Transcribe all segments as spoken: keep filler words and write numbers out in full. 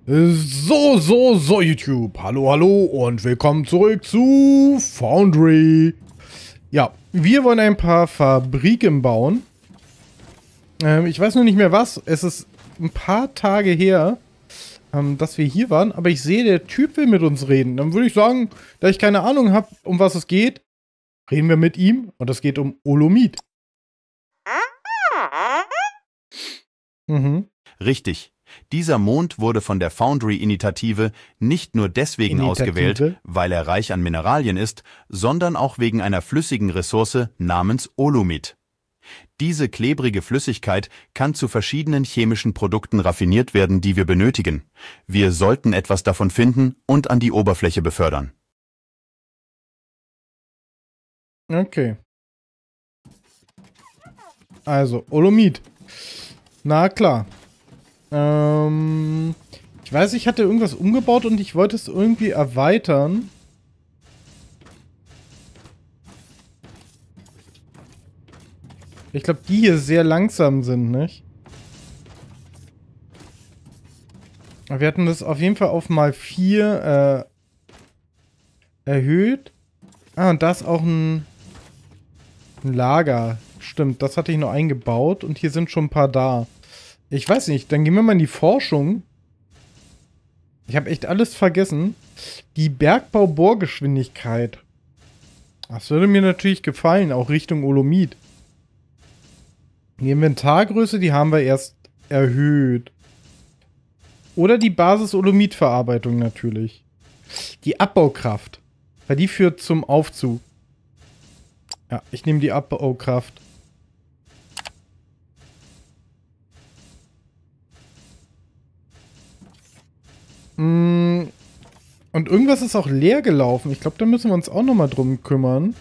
So, so, so, YouTube. Hallo, hallo und willkommen zurück zu Foundry. Ja, wir wollen ein paar Fabriken bauen. Ähm, ich weiß noch nicht mehr was. Es ist ein paar Tage her, ähm, dass wir hier waren. Aber ich sehe, der Typ will mit uns reden. Dann würde ich sagen, da ich keine Ahnung habe, um was es geht, reden wir mit ihm. Und es geht um Olomid. Mhm. Richtig. Dieser Mond wurde von der Foundry-Initiative nicht nur deswegen Initiative? ausgewählt, weil er reich an Mineralien ist, sondern auch wegen einer flüssigen Ressource namens Olomid. Diese klebrige Flüssigkeit kann zu verschiedenen chemischen Produkten raffiniert werden, die wir benötigen. Wir sollten etwas davon finden und an die Oberfläche befördern. Okay. Also, Olomid. Na klar. Ähm, ich weiß, ich hatte irgendwas umgebaut und ich wollte es irgendwie erweitern. Ich glaube, die hier sehr langsam sind, nicht? Aber wir hatten das auf jeden Fall auf mal vier äh, erhöht. Ah, und da ist auch ein, ein Lager. Stimmt, das hatte ich noch eingebaut und hier sind schon ein paar da. Ich weiß nicht, dann gehen wir mal in die Forschung. Ich habe echt alles vergessen. Die Bergbau-Bohrgeschwindigkeit. Das würde mir natürlich gefallen, auch Richtung Olomid. Die Inventargröße, die haben wir erst erhöht. Oder die Basis-Olomid-Verarbeitung natürlich. Die Abbaukraft. Weil die führt zum Aufzug. Ja, ich nehme die Abbaukraft. Und irgendwas ist auch leer gelaufen. Ich glaube, da müssen wir uns auch nochmal drum kümmern.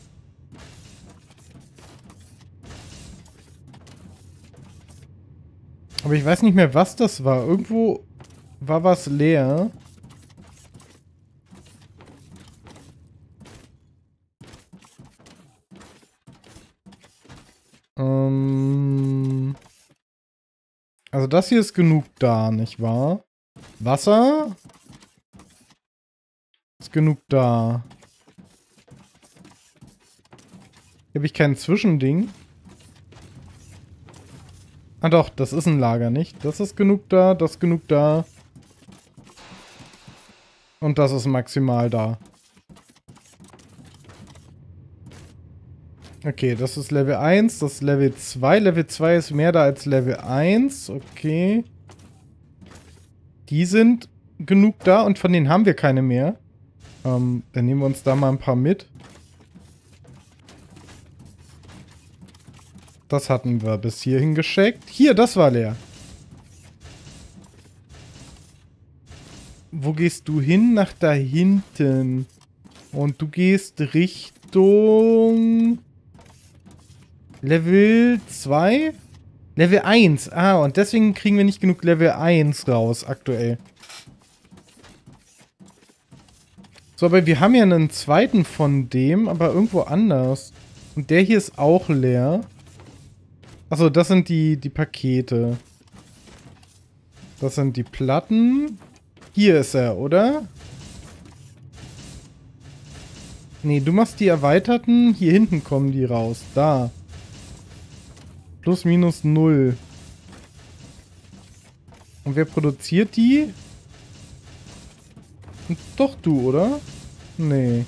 Aber ich weiß nicht mehr, was das war. Irgendwo war was leer. Ähm also das hier ist genug da, nicht wahr? Wasser ist genug da. Hier habe ich kein Zwischending. Ah doch, das ist ein Lager, nicht? Das ist genug da, das ist genug da. Und das ist maximal da. Okay, das ist Level eins, das ist Level zwei. Level zwei ist mehr da als Level eins. Okay. Die sind genug da und von denen haben wir keine mehr. Ähm, dann nehmen wir uns da mal ein paar mit. Das hatten wir bis hierhin gescheckt. Hier, das war leer. Wo gehst du hin? Nach da hinten. Und du gehst Richtung Level zwei? Level eins. Ah, und deswegen kriegen wir nicht genug Level eins raus aktuell. So, aber wir haben ja einen zweiten von dem, aber irgendwo anders. Und der hier ist auch leer. Achso, das sind die, die Pakete. Das sind die Platten. Hier ist er, oder? Nee, du machst die erweiterten. Hier hinten kommen die raus. Da. Plus, minus, null. Und wer produziert die? Doch du, oder? Nee.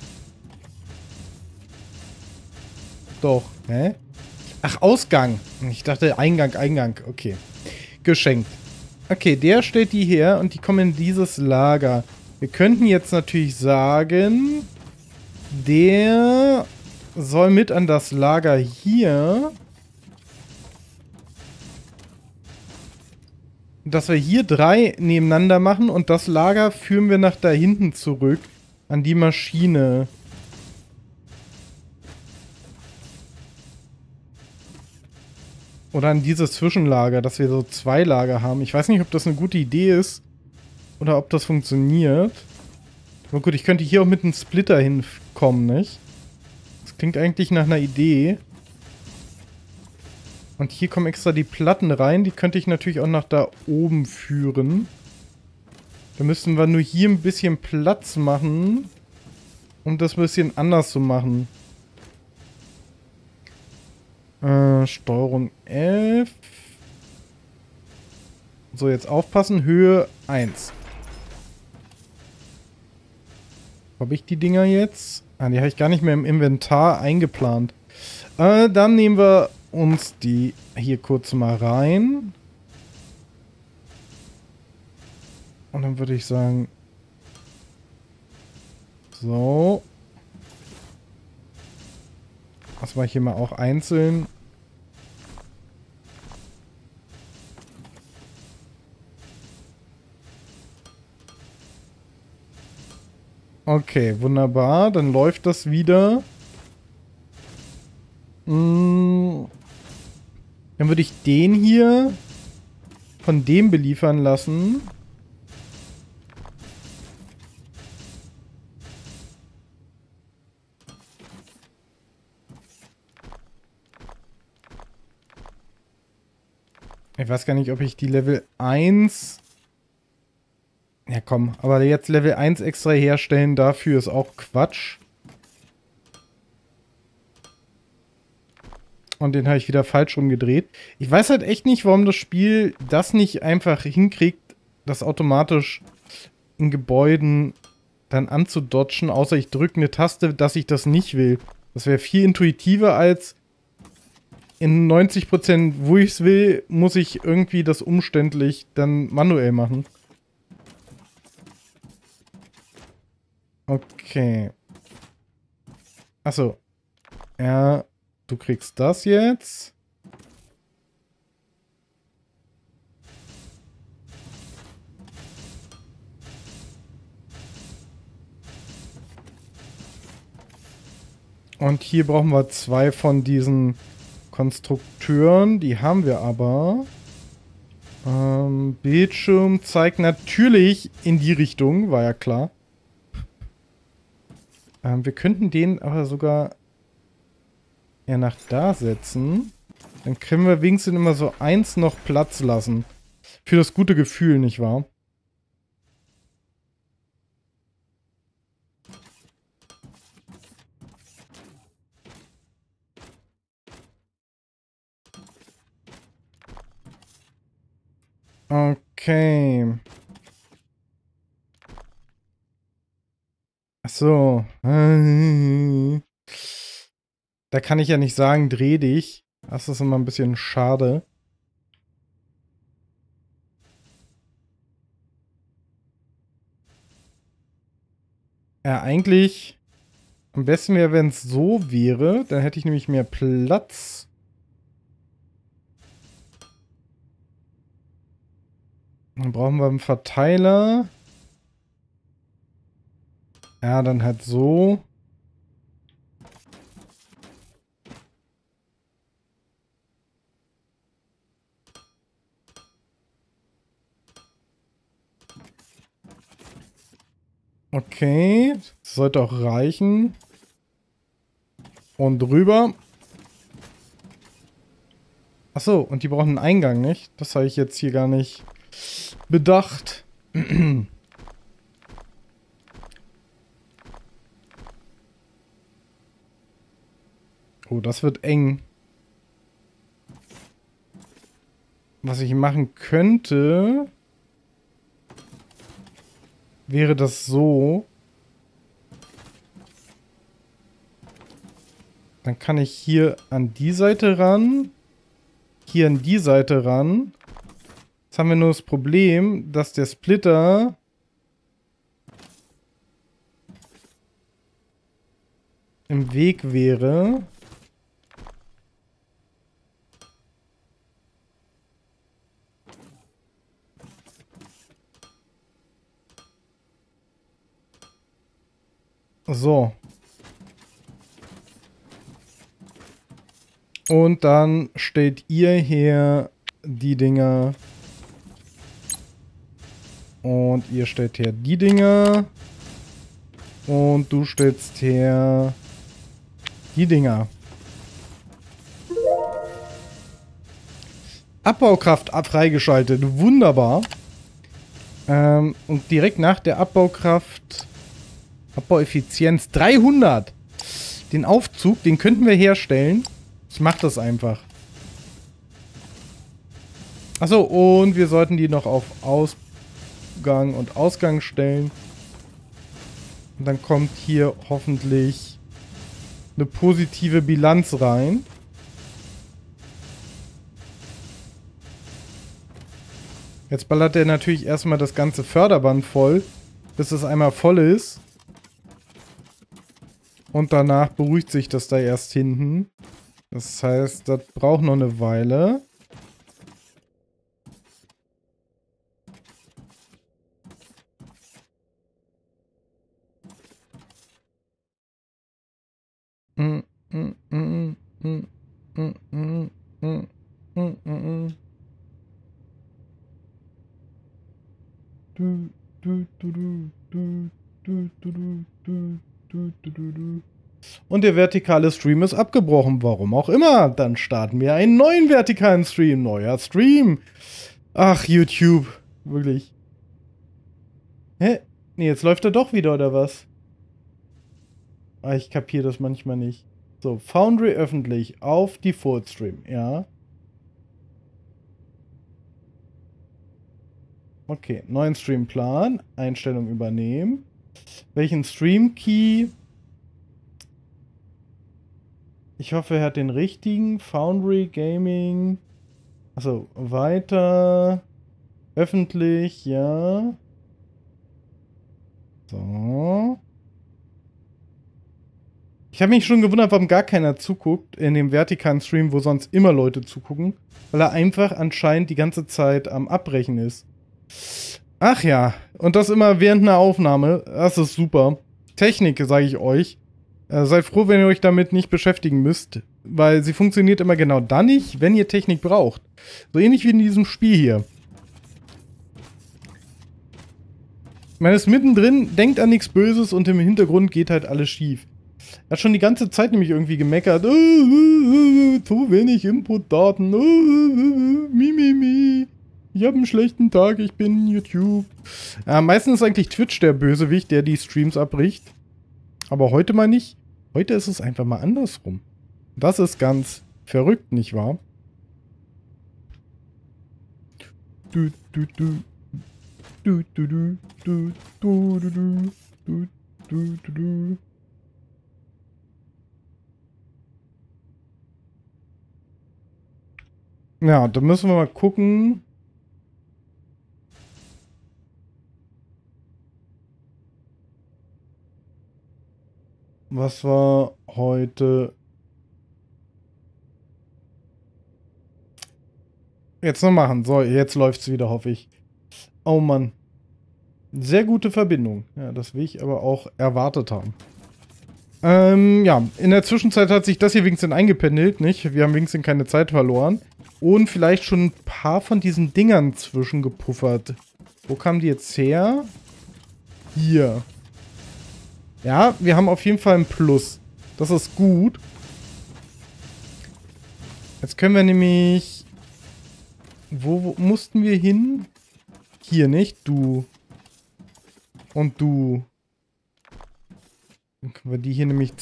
Doch. Hä? Ach, Ausgang. Ich dachte Eingang, Eingang. Okay. Geschenkt. Okay, der stellt die her und die kommen in dieses Lager. Wir könnten jetzt natürlich sagen, der soll mit an das Lager hier. Dass wir hier drei nebeneinander machen und das Lager führen wir nach da hinten zurück. An die Maschine. Oder an dieses Zwischenlager, dass wir so zwei Lager haben. Ich weiß nicht, ob das eine gute Idee ist. Oder ob das funktioniert. Aber gut, ich könnte hier auch mit einem Splitter hinkommen, nicht? Das klingt eigentlich nach einer Idee. Und hier kommen extra die Platten rein. Die könnte ich natürlich auch nach da oben führen. Da müssen wir nur hier ein bisschen Platz machen, um das ein bisschen anders zu machen. Äh, Steuerung F. So, jetzt aufpassen. Höhe eins. Habe ich die Dinger jetzt? Ah, die habe ich gar nicht mehr im Inventar eingeplant. Äh, dann nehmen wir uns die hier kurz mal rein. Und dann würde ich sagen... So. Das mache ich hier mal auch einzeln. Okay, wunderbar. Dann läuft das wieder. Hm. Dann würde ich den hier von dem beliefern lassen. Ich weiß gar nicht, ob ich die Level eins... Ja komm, aber jetzt Level eins extra herstellen, dafür ist auch Quatsch. Und den habe ich wieder falsch rumgedreht. Ich weiß halt echt nicht, warum das Spiel das nicht einfach hinkriegt, das automatisch in Gebäuden dann anzudodgen, außer ich drücke eine Taste, dass ich das nicht will. Das wäre viel intuitiver als in neunzig Prozent, wo ich es will, muss ich irgendwie das umständlich dann manuell machen. Okay. Achso. Ja, du kriegst das jetzt. Und hier brauchen wir zwei von diesen Konstrukteuren. Die haben wir aber. Ähm, Bildschirm zeigt natürlich in die Richtung, war ja klar. Ähm, wir könnten den aber sogar eher nach da setzen. Dann können wir wenigstens immer so eins noch Platz lassen. Für das gute Gefühl, nicht wahr? Okay. Ach so. Da kann ich ja nicht sagen, dreh dich. Das ist immer ein bisschen schade. Ja, eigentlich am besten wäre, wenn es so wäre. Dann hätte ich nämlich mehr Platz. Dann brauchen wir einen Verteiler. Ja, dann halt so. Okay, das sollte auch reichen. Und drüber. Achso, und die brauchen einen Eingang, nicht? Das habe ich jetzt hier gar nicht bedacht. Oh, das wird eng. Was ich machen könnte, wäre das so. Dann kann ich hier an die Seite ran. Hier an die Seite ran. Jetzt haben wir nur das Problem, dass der Splitter im Weg wäre. So. Und dann stellt ihr her die Dinger. Und ihr stellt her die Dinger. Und du stellst her die Dinger. Abbaukraft freigeschaltet. Wunderbar. Ähm, und direkt nach der Abbaukraft, Abbaueffizienz dreihundert. Den Aufzug, den könnten wir herstellen. Ich mach das einfach. Achso, und wir sollten die noch auf Ausgang und Ausgang stellen. Und dann kommt hier hoffentlich eine positive Bilanz rein. Jetzt ballert er natürlich erstmal das ganze Förderband voll, bis es einmal voll ist. Und danach beruhigt sich das da erst hinten. Das heißt, das braucht noch eine Weile. Mm, mm, mm, mm, mm, mm, mm, mm, mm. Du, du, du, du, du, du, du, du, du, du, du, du, du. Und der vertikale Stream ist abgebrochen. Warum auch immer. Dann starten wir einen neuen vertikalen Stream. Neuer Stream. Ach, YouTube. Wirklich. Hä? Nee, jetzt läuft er doch wieder, oder was? Ah, ich kapiere das manchmal nicht. So, Foundry öffentlich auf Default Stream, ja. Okay, neuen Streamplan. Einstellung übernehmen. Welchen Stream Key? Ich hoffe, er hat den richtigen. Foundry Gaming. Achso, weiter. Öffentlich, ja. So. Ich habe mich schon gewundert, warum gar keiner zuguckt in dem vertikalen Stream, wo sonst immer Leute zugucken. Weil er einfach anscheinend die ganze Zeit am Abbrechen ist. Ach ja, und das immer während einer Aufnahme. Das ist super. Technik, sage ich euch. Äh, seid froh, wenn ihr euch damit nicht beschäftigen müsst. Weil sie funktioniert immer genau dann nicht, wenn ihr Technik braucht. So ähnlich wie in diesem Spiel hier. Man ist mittendrin, denkt an nichts Böses und im Hintergrund geht halt alles schief. Er hat schon die ganze Zeit nämlich irgendwie gemeckert. Oh, oh, oh, zu wenig Inputdaten. Oh, oh, oh, mi, mi, mi. Ich habe einen schlechten Tag, ich bin YouTube. Ja, meistens ist eigentlich Twitch der Bösewicht, der die Streams abbricht. Aber heute mal nicht. Heute ist es einfach mal andersrum. Das ist ganz verrückt, nicht wahr? Du, du, du. Du, du, du, du, du, du, du, du, du, du, du. Ja, da müssen wir mal gucken. Was war heute? Jetzt noch machen. So, jetzt läuft's wieder, hoffe ich. Oh Mann. Sehr gute Verbindung. Ja, das will ich aber auch erwartet haben. Ähm, ja, in der Zwischenzeit hat sich das hier wenigstens eingependelt, nicht? Wir haben wenigstens keine Zeit verloren. Und vielleicht schon ein paar von diesen Dingern zwischengepuffert. Wo kamen die jetzt her? Hier. Ja, wir haben auf jeden Fall ein Plus. Das ist gut. Jetzt können wir nämlich... Wo, wo mussten wir hin? Hier, nicht? Du. Und du. Dann können wir die hier nämlich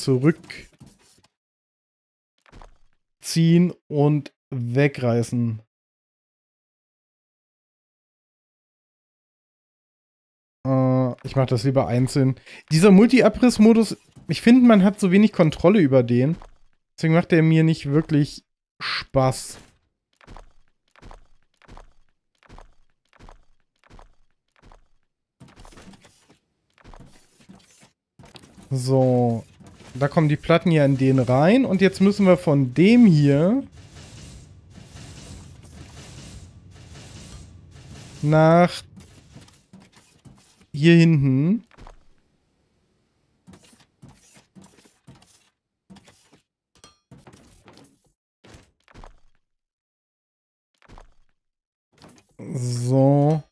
zurückziehen und wegreißen. Äh, ich mache das lieber einzeln. Dieser Multi-Abriss-Modus, ich finde, man hat so wenig Kontrolle über den. Deswegen macht der mir nicht wirklich Spaß. So, da kommen die Platten ja in den rein. Und jetzt müssen wir von dem hier nach hier hinten. So.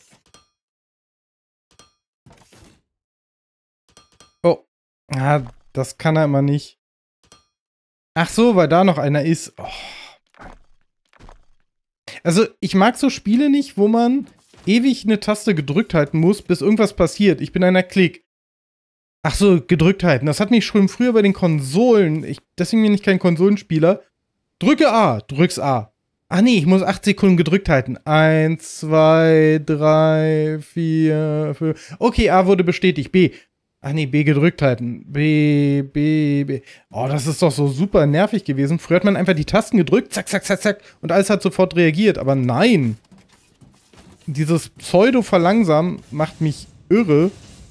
Oh. Ah, das kann er immer nicht. Ach so, weil da noch einer ist. Oh. Also, ich mag so Spiele nicht, wo man ewig eine Taste gedrückt halten muss, bis irgendwas passiert. Ich bin einer Klick. Ach so, gedrückt halten. Das hat mich schon früher bei den Konsolen. Ich, deswegen bin ich kein Konsolenspieler. Drücke A, drück's A. Ach nee, ich muss acht Sekunden gedrückt halten. Eins, zwei, drei, vier, fünf. Okay, A wurde bestätigt. B. Ach nee, B gedrückt halten. B, B, B. Oh, das ist doch so super nervig gewesen. Früher hat man einfach die Tasten gedrückt, zack, zack, zack, zack. Und alles hat sofort reagiert. Aber nein. Dieses Pseudo-Verlangsamen macht mich irre.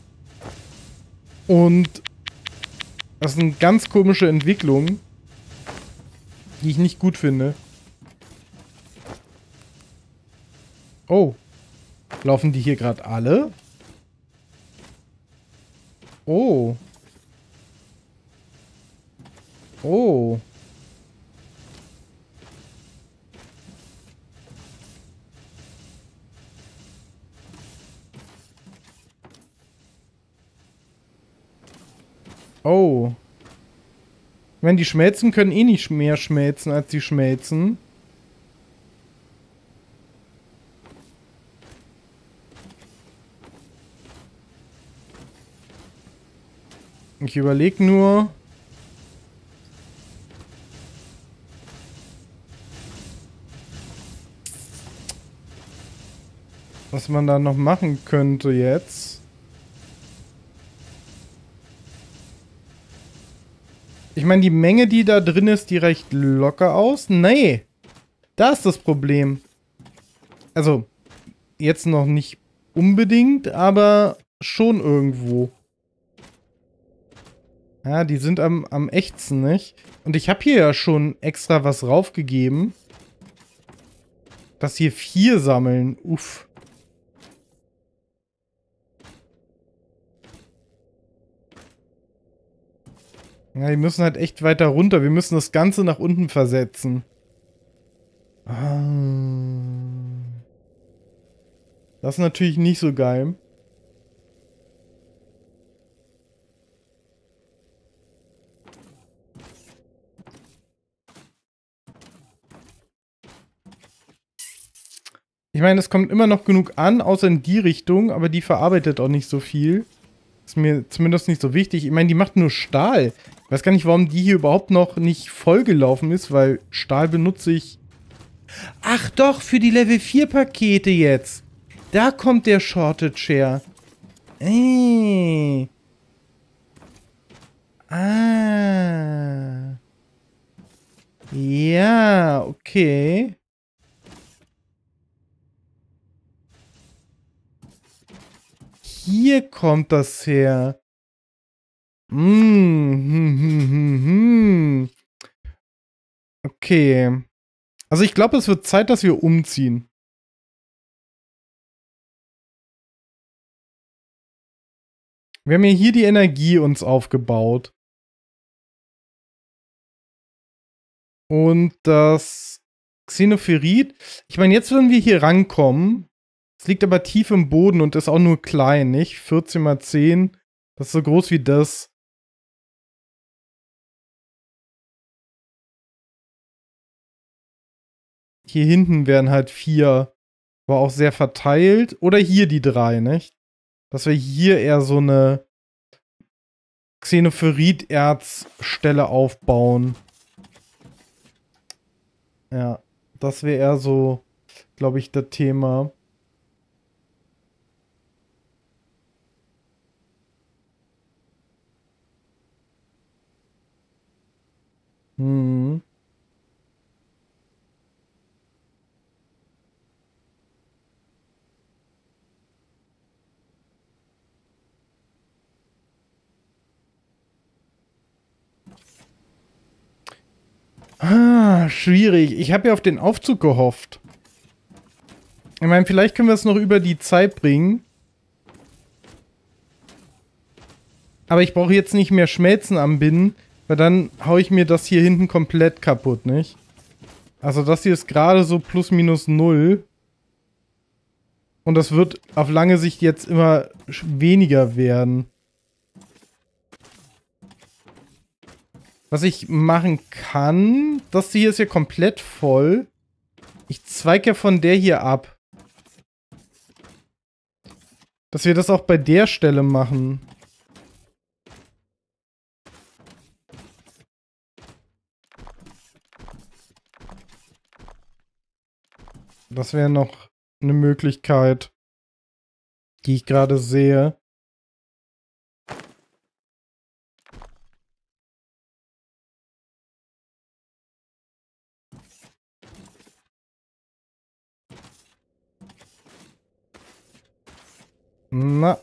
Und das ist eine ganz komische Entwicklung, die ich nicht gut finde. Oh. Laufen die hier gerade alle? Oh. Oh. Oh. Ich meine, die Schmelzen können eh nicht mehr schmelzen, als sie schmelzen. Ich überlege nur. Was man da noch machen könnte jetzt. Ich meine, die Menge, die da drin ist, die reicht locker aus. Nee. Da ist das Problem. Also, jetzt noch nicht unbedingt, aber schon irgendwo. Ja, die sind am, am echtsten, nicht? Und ich habe hier ja schon extra was raufgegeben. Dass hier vier sammeln. Uff. Ja, die müssen halt echt weiter runter. Wir müssen das Ganze nach unten versetzen. Ah. Das ist natürlich nicht so geil. Ich meine, es kommt immer noch genug an, außer in die Richtung, aber die verarbeitet auch nicht so viel. Ist mir zumindest nicht so wichtig. Ich meine, die macht nur Stahl. Ich weiß gar nicht, warum die hier überhaupt noch nicht vollgelaufen ist, weil Stahl benutze ich... Ach doch, für die Level vier Pakete jetzt. Da kommt der Shortage her. Äh. Ah. Ja, okay. Hier kommt das her. Hm, hm, hm, hm, hm. Okay. Also ich glaube, es wird Zeit, dass wir umziehen. Wir haben ja hier die Energie uns aufgebaut. Und das Xenophorit. Ich meine, jetzt würden wir hier rankommen. Es liegt aber tief im Boden und ist auch nur klein, nicht? vierzehn mal zehn. Das ist so groß wie das. Hier hinten wären halt vier. Aber auch sehr verteilt. Oder hier die drei, nicht? Dass wir hier eher so eine Xenophorit-Erzstelle aufbauen. Ja, das wäre eher so, glaube ich, das Thema. Hm. Ah, schwierig. Ich habe ja auf den Aufzug gehofft. Ich meine, vielleicht können wir es noch über die Zeit bringen. Aber ich brauche jetzt nicht mehr Schmelzen anbinden, weil dann haue ich mir das hier hinten komplett kaputt, nicht? Also das hier ist gerade so plus minus null. Und das wird auf lange Sicht jetzt immer weniger werden. Was ich machen kann, das hier ist ja komplett voll. Ich zweige ja von der hier ab. dass wir das auch bei der Stelle machen. Das wäre noch eine Möglichkeit, die ich gerade sehe. Na.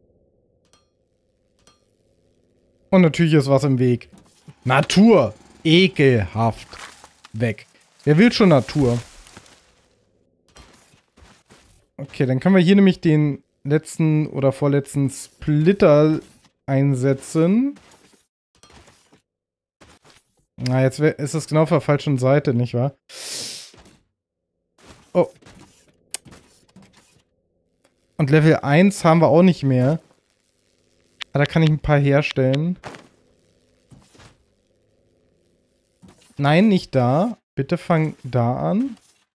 Und natürlich ist was im Weg. Natur. Ekelhaft. Weg. Wer will schon Natur? Okay, dann können wir hier nämlich den letzten oder vorletzten Splitter einsetzen. Na, jetzt wär, ist es genau auf der falschen Seite, nicht wahr? Oh. Und Level eins haben wir auch nicht mehr. Aber da kann ich ein paar herstellen. Nein, nicht da. Bitte fang da an.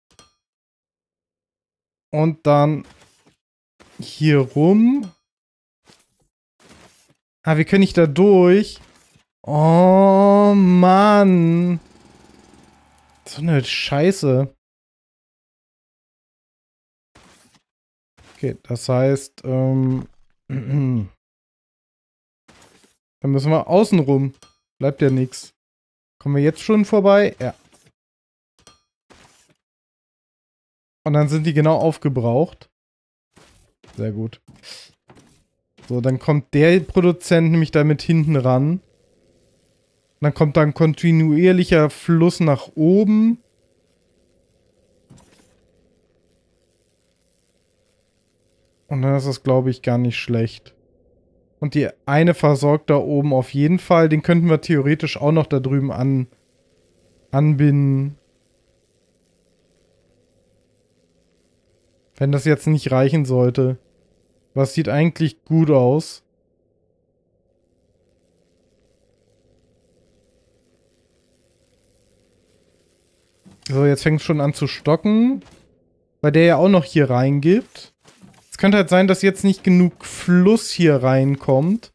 Und dann hier rum. Ah, wir können nicht da durch. Oh, Mann. So eine Scheiße. Okay, das heißt, ähm... dann müssen wir außen rum. Bleibt ja nichts. Kommen wir jetzt schon vorbei? Ja. Und dann sind die genau aufgebraucht. Sehr gut. So, dann kommt der Produzent nämlich damit hinten ran. Dann kommt da ein kontinuierlicher Fluss nach oben. Und dann ist das, glaube ich, gar nicht schlecht. Und die eine versorgt da oben auf jeden Fall. Den könnten wir theoretisch auch noch da drüben an, anbinden. Wenn das jetzt nicht reichen sollte. Was sieht eigentlich gut aus. So, jetzt fängt es schon an zu stocken. Weil der ja auch noch hier reingibt. Es könnte halt sein, dass jetzt nicht genug Fluss hier reinkommt.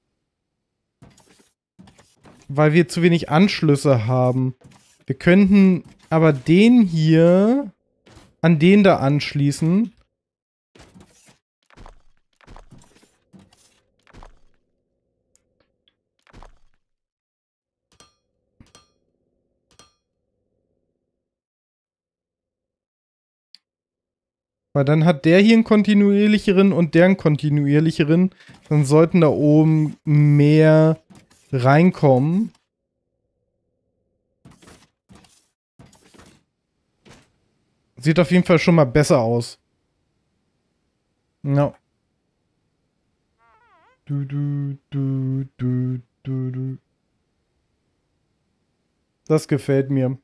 Weil wir zu wenig Anschlüsse haben. Wir könnten aber den hier an den da anschließen. Weil dann hat der hier einen kontinuierlicheren und der einen kontinuierlicheren. Dann sollten da oben mehr reinkommen. Sieht auf jeden Fall schon mal besser aus. Ja. Du, du, du, du, du, du. Das gefällt mir.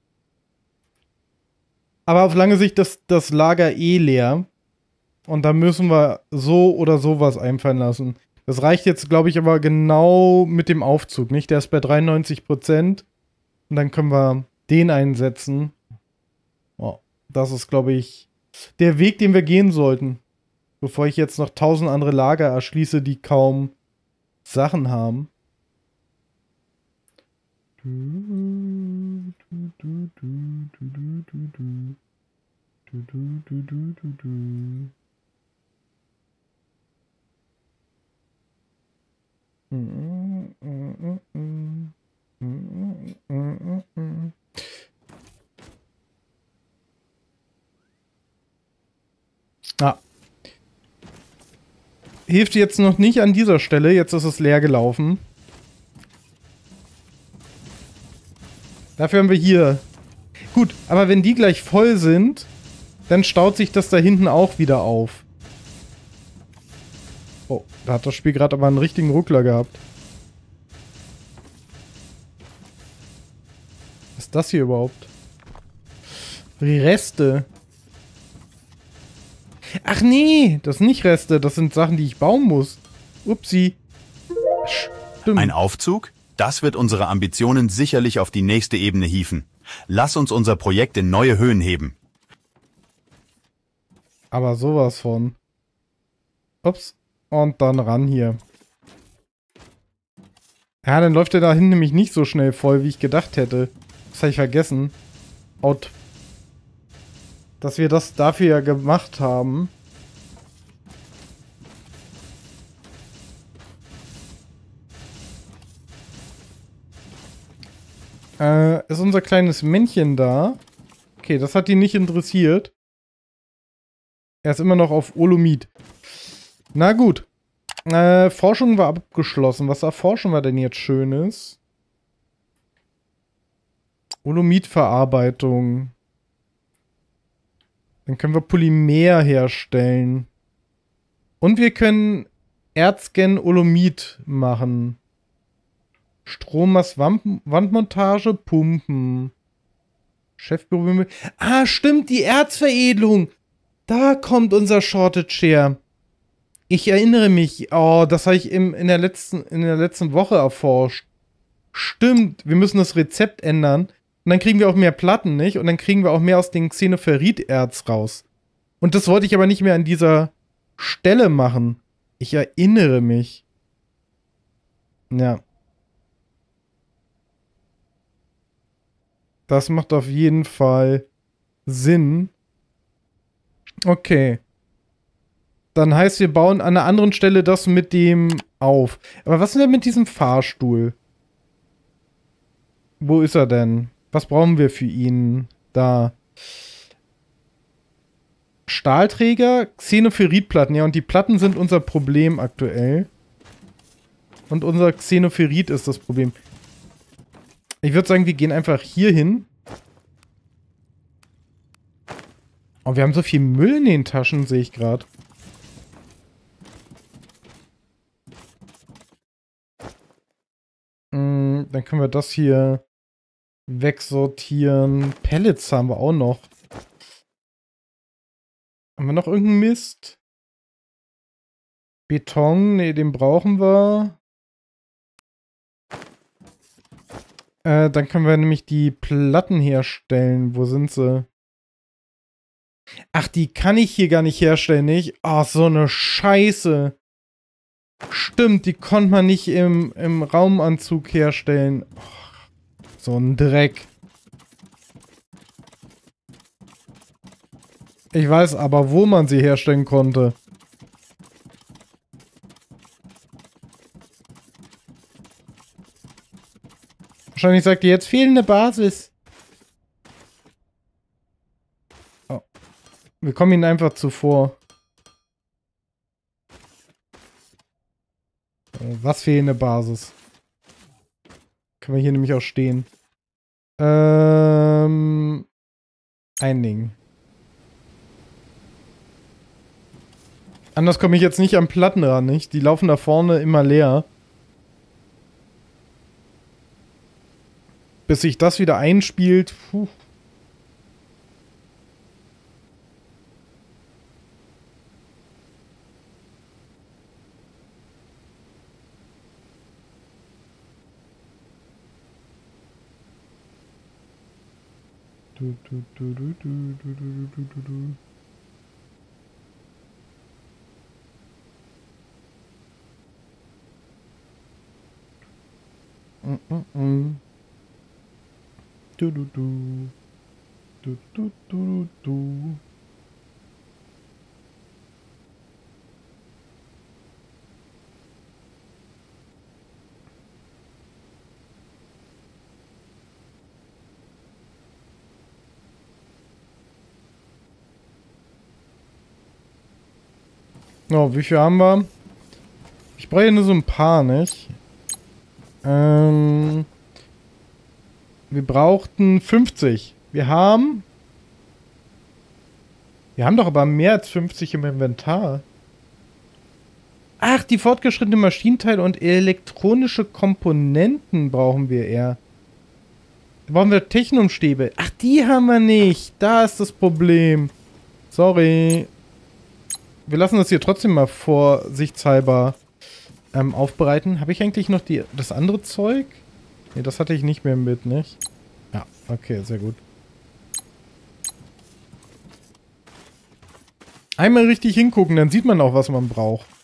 Aber auf lange Sicht ist das Lager eh leer. Und da müssen wir so oder sowas einfallen lassen. Das reicht jetzt, glaube ich, aber genau mit dem Aufzug, nicht? Der ist bei dreiundneunzig Prozent. Und dann können wir den einsetzen. Oh, das ist, glaube ich, der Weg, den wir gehen sollten. Bevor ich jetzt noch tausend andere Lager erschließe, die kaum Sachen haben. Ah. Hilft jetzt noch nicht an dieser Stelle, jetzt ist es leer gelaufen. Dafür haben wir hier. Gut, aber wenn die gleich voll sind, dann staut sich das da hinten auch wieder auf. Oh, da hat das Spiel gerade aber einen richtigen Ruckler gehabt. Was ist das hier überhaupt? Reste. Ach nee, das sind nicht Reste, das sind Sachen, die ich bauen muss. Upsi. Stimmt. Ein Aufzug? Das wird unsere Ambitionen sicherlich auf die nächste Ebene hieven. Lass uns unser Projekt in neue Höhen heben. Aber sowas von. Ups. Und dann ran hier. Ja, dann läuft der da hinten nämlich nicht so schnell voll, wie ich gedacht hätte. Das habe ich vergessen. Out. Dass wir das dafür ja gemacht haben. Äh, ist unser kleines Männchen da? Okay, das hat ihn nicht interessiert. Er ist immer noch auf Olomid. Na gut. Äh, Forschung war abgeschlossen. Was erforschen wir denn jetzt Schönes? Olomidverarbeitung. Dann können wir Polymer herstellen. Und wir können Erzgen Olomid machen. Strommast Wandmontage, Pumpen. Chefbüro. Ah, stimmt, die Erzveredelung. Da kommt unser Shortage her. Ich erinnere mich. Oh, das habe ich im, in, der letzten, in der letzten Woche erforscht. Stimmt, wir müssen das Rezept ändern. Und dann kriegen wir auch mehr Platten, nicht? Und dann kriegen wir auch mehr aus dem Xenoferrit-Erz raus. Und das wollte ich aber nicht mehr an dieser Stelle machen. Ich erinnere mich. Ja. Das macht auf jeden Fall Sinn. Okay. Dann heißt, wir bauen an einer anderen Stelle das mit dem auf. Aber was ist denn mit diesem Fahrstuhl? Wo ist er denn? Was brauchen wir für ihn? Da. Stahlträger, Xenoferritplatten. Ja, und die Platten sind unser Problem aktuell. Und unser Xenoferrit ist das Problem. Ich würde sagen, wir gehen einfach hier hin. Oh, wir haben so viel Müll in den Taschen, sehe ich gerade. Mm, dann können wir das hier wegsortieren. Pellets haben wir auch noch. Haben wir noch irgendeinen Mist? Beton, ne, den brauchen wir. Äh, dann können wir nämlich die Platten herstellen. Wo sind sie? Ach, die kann ich hier gar nicht herstellen, nicht? Oh, so eine Scheiße. Stimmt, die konnte man nicht im, im Raumanzug herstellen. Oh, so ein Dreck. Ich weiß aber, wo man sie herstellen konnte. Wahrscheinlich sagt ihr jetzt fehlende Basis. Oh. Wir kommen ihnen einfach zuvor. Was fehlende Basis? Können wir hier nämlich auch stehen. Ähm. Ein Ding. Anders komme ich jetzt nicht an Platten ran, nicht? Die laufen da vorne immer leer. Bis sich das wieder einspielt. Puh. Du, du, du, du, du, du, du, du, du, du. Mm, mm, mm. Du, du, du. Du, du, du, du. Oh, wie viel haben wir? Ich brauche ja nur so ein paar, nicht? Ähm... Wir brauchten fünfzig. Wir haben... Wir haben doch aber mehr als fünfzig im Inventar. Ach, die fortgeschrittenen Maschinenteile und elektronische Komponenten brauchen wir eher. Da brauchen wir Technumstäbe. Ach, die haben wir nicht. Da ist das Problem. Sorry. Wir lassen das hier trotzdem mal vorsichtshalber ähm, aufbereiten. Habe ich eigentlich noch die, das andere Zeug? Ne, das hatte ich nicht mehr mit, nicht? Ja, okay, sehr gut. Einmal richtig hingucken, dann sieht man auch, was man braucht.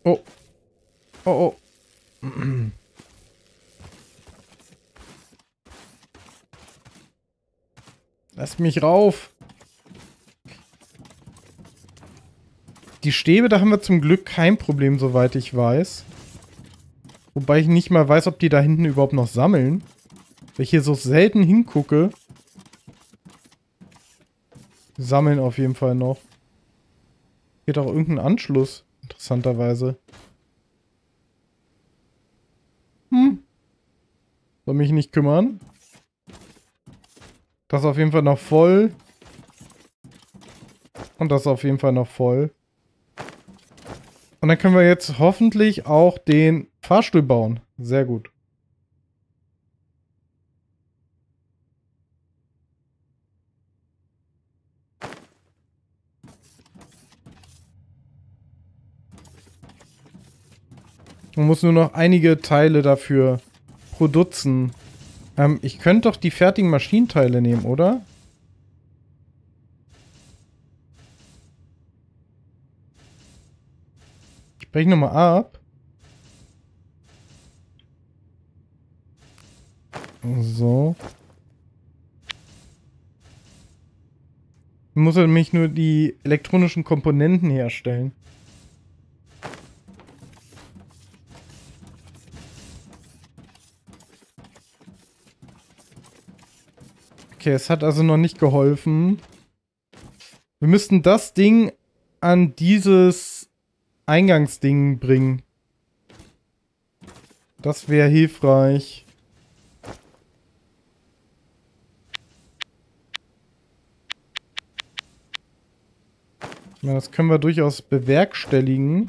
Oh. Oh, oh. Lass mich rauf. Die Stäbe, da haben wir zum Glück kein Problem, soweit ich weiß. Wobei ich nicht mal weiß, ob die da hinten überhaupt noch sammeln. Weil ich hier so selten hingucke. Die sammeln auf jeden Fall noch. Hier hat auch irgendein Anschluss, interessanterweise. Hm. Soll mich nicht kümmern. Das ist auf jeden Fall noch voll. Und das ist auf jeden Fall noch voll. Und dann können wir jetzt hoffentlich auch den Fahrstuhl bauen. Sehr gut. Man muss nur noch einige Teile dafür produzieren. Ähm, ich könnte doch die fertigen Maschinenteile nehmen, oder? Ich breche nochmal ab. So. Ich muss nämlich nur die elektronischen Komponenten herstellen. Okay, es hat also noch nicht geholfen. Wir müssten das Ding an dieses Eingangsding bringen. Das wäre hilfreich. Ja, das können wir durchaus bewerkstelligen.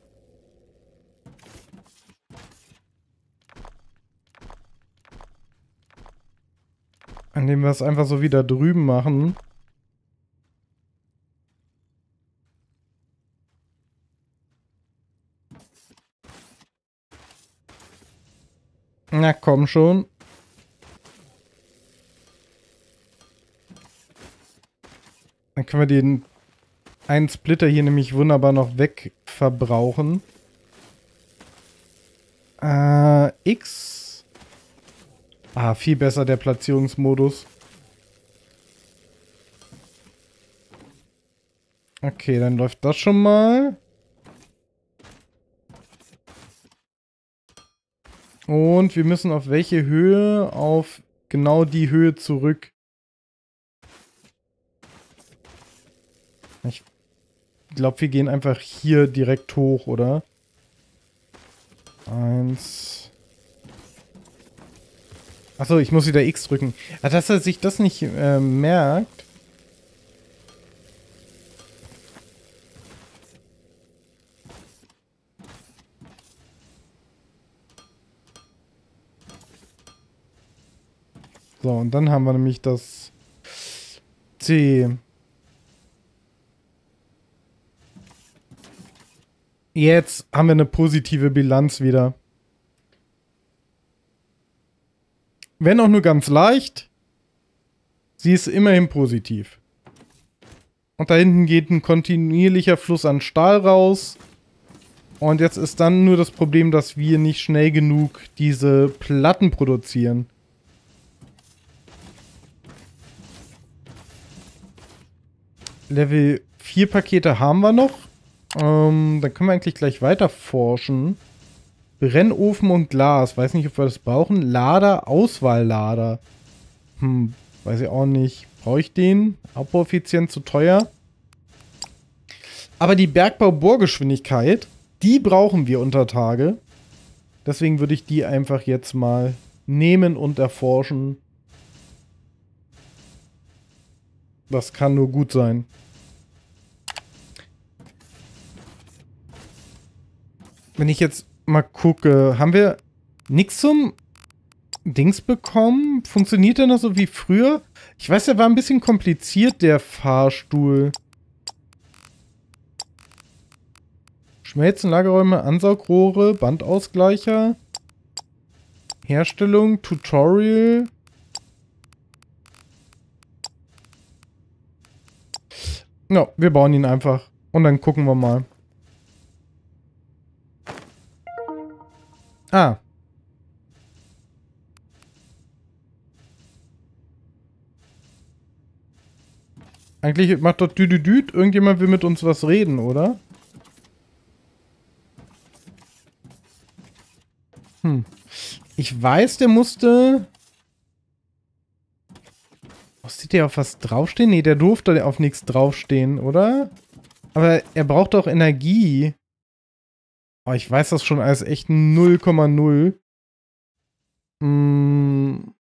Indem wir es einfach so wieder drüben machen. Na komm schon. Dann können wir den einen Splitter hier nämlich wunderbar noch wegverbrauchen. Äh, X. Ah, viel besser der Platzierungsmodus. Okay, dann läuft das schon mal. Und wir müssen auf welche Höhe? Auf genau die Höhe zurück. Ich glaube, wir gehen einfach hier direkt hoch, oder? Eins. Achso, ich muss wieder X drücken. Ja, dass er sich das nicht äh, merkt. So, und dann haben wir nämlich das C. Jetzt haben wir eine positive Bilanz wieder. Wenn auch nur ganz leicht. Sie ist immerhin positiv. Und da hinten geht ein kontinuierlicher Fluss an Stahl raus. Und jetzt ist dann nur das Problem, dass wir nicht schnell genug diese Platten produzieren. Level vier Pakete haben wir noch. Ähm, dann können wir eigentlich gleich weiter forschen. Brennofen und Glas. Weiß nicht, ob wir das brauchen. Lader, Auswahllader. Hm, weiß ich auch nicht. Brauche ich den? Abbaueffizient zu teuer. Aber die Bergbau-Bohrgeschwindigkeit, die brauchen wir unter Tage. Deswegen würde ich die einfach jetzt mal nehmen und erforschen. Das kann nur gut sein. Wenn ich jetzt mal gucke, haben wir nichts zum Dings bekommen? Funktioniert der noch so wie früher? Ich weiß, der war ein bisschen kompliziert, der Fahrstuhl. Schmelzen, Lagerräume, Ansaugrohre, Bandausgleicher. Herstellung, Tutorial. Ja, wir bauen ihn einfach. Und dann gucken wir mal. Ah. Eigentlich macht doch Düdüdüt, irgendjemand will mit uns was reden, oder? Hm. Ich weiß, der musste... Musste der auf was draufstehen? Nee, der durfte auf nichts draufstehen, oder? Aber er braucht doch Energie. Oh, ich weiß das schon als echt null Komma null. Hm...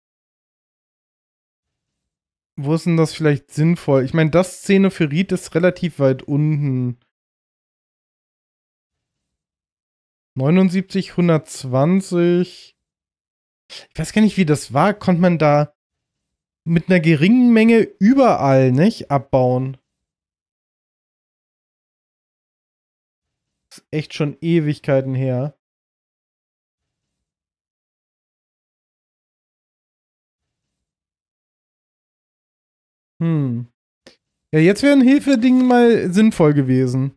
Wo ist denn das vielleicht sinnvoll? Ich meine, das Szenophorit ist relativ weit unten. neunundsiebzig, hundertzwanzig. Ich weiß gar nicht, wie das war. Konnte man da mit einer geringen Menge überall, nicht, abbauen? Das ist echt schon Ewigkeiten her. Hm. Ja, jetzt wäre ein Hilfeding mal sinnvoll gewesen.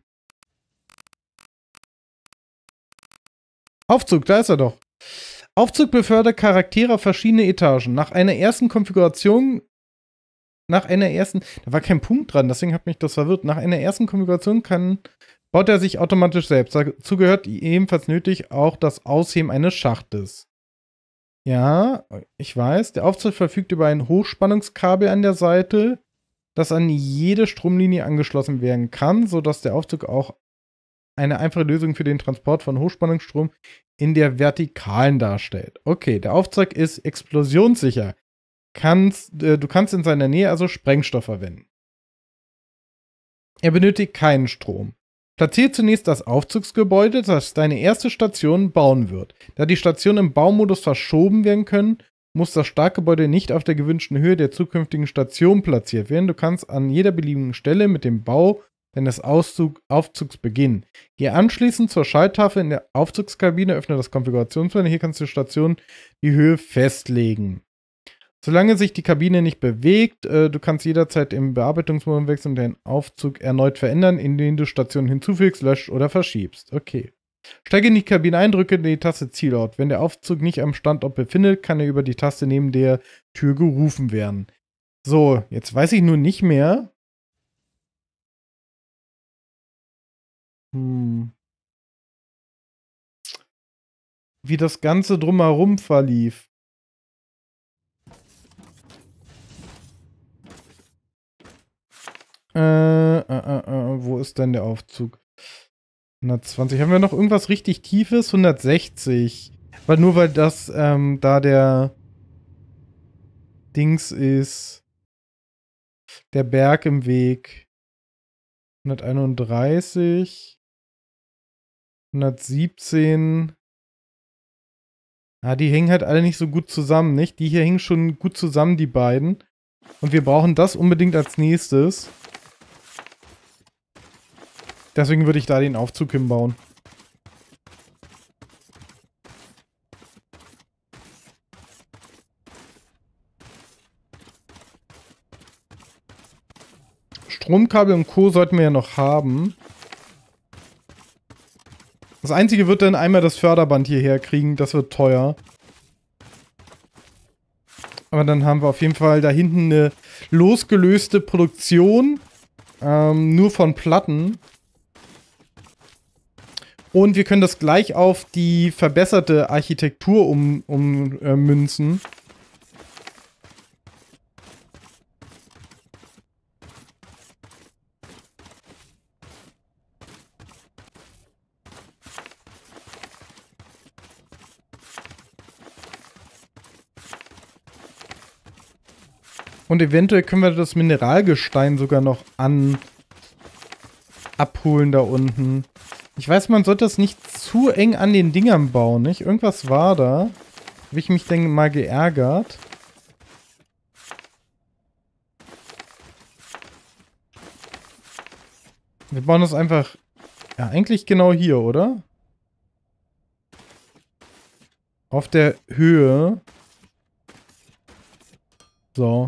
Aufzug, da ist er doch. Aufzug befördert Charaktere auf verschiedene Etagen. Nach einer ersten Konfiguration, nach einer ersten, da war kein Punkt dran, deswegen hat mich das verwirrt. Nach einer ersten Konfiguration kann, baut er sich automatisch selbst. Dazu gehört ebenfalls nötig auch das Ausheben eines Schachtes. Ja, ich weiß. Der Aufzug verfügt über ein Hochspannungskabel an der Seite, das an jede Stromlinie angeschlossen werden kann, sodass der Aufzug auch eine einfache Lösung für den Transport von Hochspannungsstrom in der Vertikalen darstellt. Okay, der Aufzug ist explosionssicher. Kannst, äh, du kannst in seiner Nähe also Sprengstoff verwenden. Er benötigt keinen Strom. Platziere zunächst das Aufzugsgebäude, das deine erste Station bauen wird. Da die Stationen im Baumodus verschoben werden können, muss das Startgebäude nicht auf der gewünschten Höhe der zukünftigen Station platziert werden. Du kannst an jeder beliebigen Stelle mit dem Bau deines Auszug, Aufzugs beginnen. Gehe anschließend zur Schalttafel in der Aufzugskabine, öffne das Konfigurationsfenster. Hier kannst du Station die Höhe festlegen. Solange sich die Kabine nicht bewegt, äh, du kannst jederzeit im Bearbeitungsmodus wechseln und den Aufzug erneut verändern, indem du Stationen hinzufügst, löscht oder verschiebst. Okay. Steige in die Kabine ein, drücke die Taste Zielort. Wenn der Aufzug nicht am Standort befindet, kann er über die Taste neben der Tür gerufen werden. So, jetzt weiß ich nur nicht mehr. Hm. Wie das Ganze drumherum verlief. Äh, äh, äh, äh, wo ist denn der Aufzug? hundertzwanzig. Haben wir noch irgendwas richtig Tiefes? hundertsechzig. Weil nur weil das ähm, da der Dings ist. Der Berg im Weg. hunderteinunddreißig. hundertsiebzehn. Ah, die hängen halt alle nicht so gut zusammen, nicht? Die hier hängen schon gut zusammen, die beiden. Und wir brauchen das unbedingt als nächstes. Deswegen würde ich da den Aufzug hinbauen. Stromkabel und Co. sollten wir ja noch haben. Das Einzige wird dann einmal das Förderband hierher kriegen. Das wird teuer. Aber dann haben wir auf jeden Fall da hinten eine losgelöste Produktion. Ähm, nur von Platten. Und wir können das gleich auf die verbesserte Architektur ummünzen. Um, äh, Und eventuell können wir das Mineralgestein sogar noch an abholen da unten. Ich weiß, man sollte das nicht zu eng an den Dingern bauen, nicht? Irgendwas war da. Habe ich mich denn mal geärgert? Wir bauen das einfach... Ja, eigentlich genau hier, oder? Auf der Höhe. So.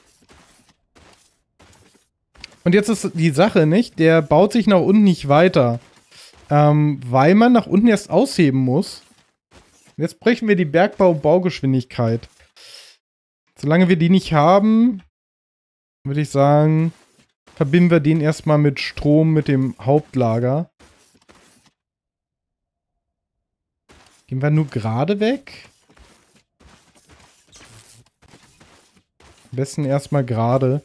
Und jetzt ist die Sache, nicht? Der baut sich nach unten nicht weiter. Ähm, weil man nach unten erst ausheben muss. Jetzt brechen wir die Bergbau-Baugeschwindigkeit. Solange wir die nicht haben, würde ich sagen, verbinden wir den erstmal mit Strom, mit dem Hauptlager. Gehen wir nur gerade weg? Am besten erstmal gerade.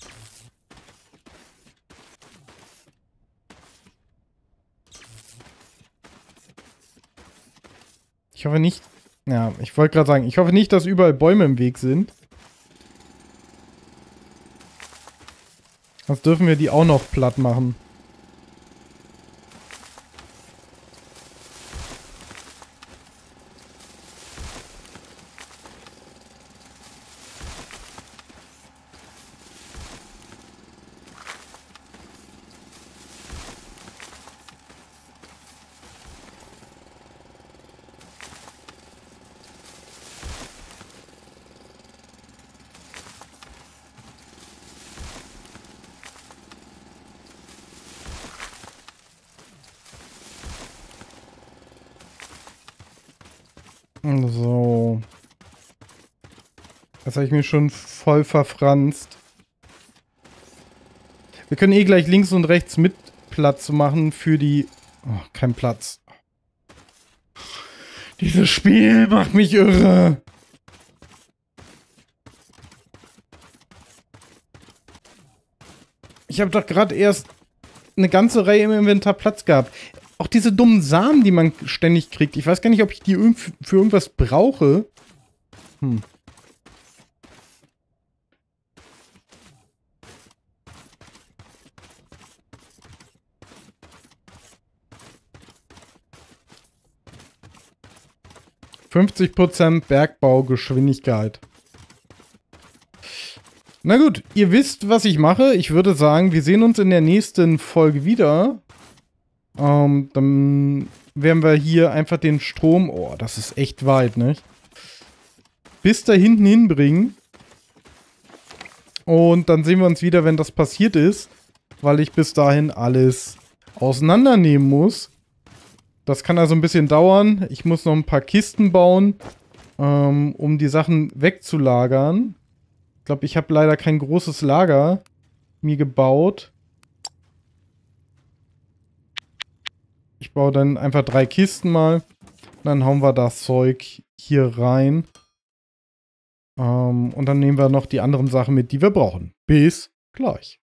Ich hoffe nicht... Ja, ich wollte gerade sagen, ich hoffe nicht, dass überall Bäume im Weg sind. Sonst dürfen wir die auch noch platt machen. So. Das habe ich mir schon voll verfranst. Wir können eh gleich links und rechts mit Platz machen für die... Oh, kein Platz. Dieses Spiel macht mich irre. Ich habe doch gerade erst eine ganze Reihe im Inventar Platz gehabt. Auch diese dummen Samen, die man ständig kriegt. Ich weiß gar nicht, ob ich die für irgendwas brauche. Hm. fünfzig Prozent Bergbaugeschwindigkeit. Na gut, ihr wisst, was ich mache. Ich würde sagen, wir sehen uns in der nächsten Folge wieder. Ähm, dann werden wir hier einfach den Strom... Oh, das ist echt weit, ne? Bis da hinten hinbringen. Und dann sehen wir uns wieder, wenn das passiert ist. Weil ich bis dahin alles auseinandernehmen muss. Das kann also ein bisschen dauern. Ich muss noch ein paar Kisten bauen, ähm, um die Sachen wegzulagern. Ich glaube, ich habe leider kein großes Lager mir gebaut. Ich baue dann einfach drei Kisten mal. Dann hauen wir das Zeug hier rein. Ähm, und dann nehmen wir noch die anderen Sachen mit, die wir brauchen. Bis gleich.